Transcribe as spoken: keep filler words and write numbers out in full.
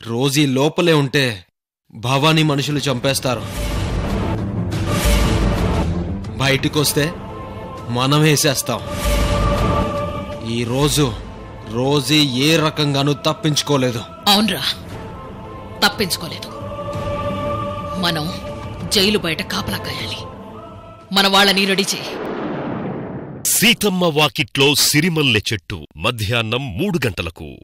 Rosie లోపలే ఉంటే భవానీ మనుషులు చంపేస్తారు. బయటికొస్తే మనం వేసేస్తాం. ఈరోజు రోజీ ఏ రకంగానూ తప్పించుకోలేదు. అవునరా, తప్పించుకోలేదు. మనం జైలు బయట కాపలా కాయాలి. మన వాళ్ళని రెడీ చేయి. సీతమ్మ వాకిట్లో సిరిమల్లె చెట్టు మధ్యాహ్నం మూడు గంటలకు.